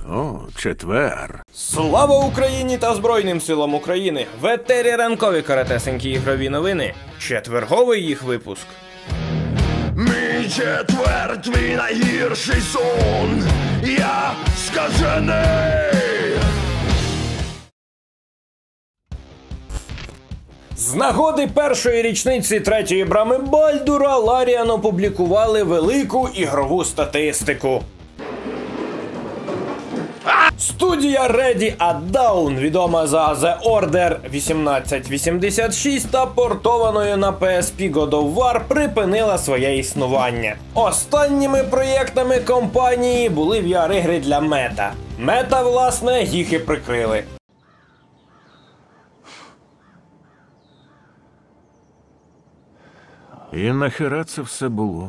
О, четвер. Слава Україні та Збройним силам України! В етері ранкові коротесенькі ігрові новини. Четверговий їх випуск. Мій четвер, твій найгірший сон. Я скажений. З нагоди першої річниці третьої брами Бальдура Ларіан опублікували велику ігрову статистику. Студія Ready at Dawn, відома за The Order 1886 та портованою на PSP God of War, припинила своє існування. Останніми проєктами компанії були VR-ігри для Мета. Мета, власне, їх і прикрили. І нахера це все було?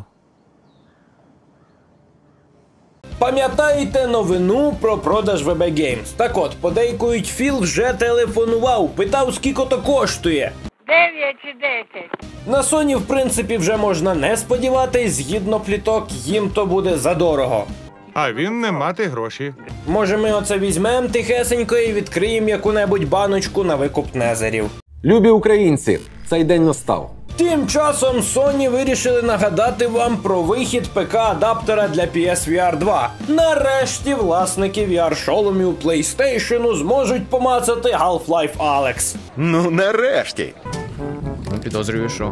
Пам'ятаєте новину про продаж VB Games? Так от, подейкують, Філ вже телефонував, питав, скільки то коштує. 9 чи 10. На Sony, в принципі, вже можна не сподіватись, згідно пліток, їм то буде задорого. А він не мати гроші. Може, ми оце візьмем тихесенько і відкриємо яку-небудь баночку на викуп незерів. Любі українці, цей день настав. Тим часом Sony вирішили нагадати вам про вихід ПК-адаптера для PSVR 2. Нарешті власники VR-шоломів PlayStation зможуть помацати Half-Life Alyx. Ну, нарешті. Підозрюю, що.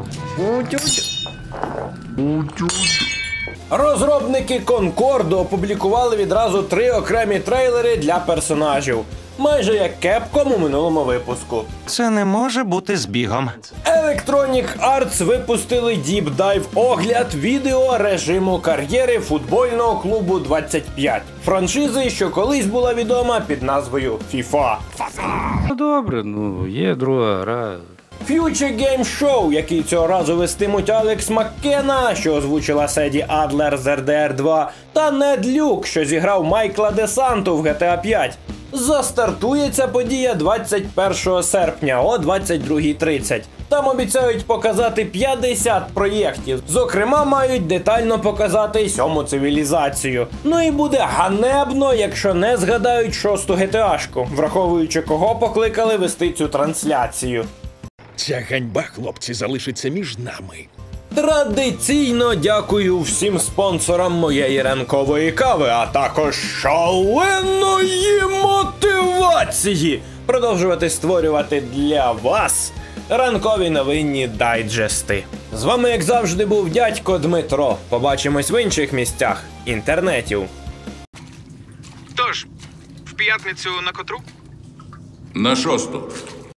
Розробники Concord опублікували відразу 3 окремі трейлери для персонажів. Майже як Capcom у минулому випуску. Це не може бути збігом. Electronic Arts випустили Deep Dive огляд відео режиму кар'єри футбольного клубу 25. Франшизи, що колись була відома під назвою FIFA. Ну добре, є друга гра. Future Game Show, який цього разу вестимуть Алекс Маккена, що озвучила Седі Адлер з RDR 2, та Нед Люк, що зіграв Майкла Де Санту в GTA 5. Застартує ця подія 21 серпня о 22:30. Там обіцяють показати 50 проєктів. Зокрема, мають детально показати 7-му цивілізацію. Ну і буде ганебно, якщо не згадають 6-ту GTA-шку, враховуючи, кого покликали вести цю трансляцію. Ця ганьба, хлопці, залишиться між нами. Традиційно дякую всім спонсорам моєї ранкової кави, а також шаленої мотивації продовжувати створювати для вас ранкові новинні дайджести. З вами, як завжди, був дядько Дмитро. Побачимось в інших місцях інтернетів. Тож, в п'ятницю на котру? На 6-ту.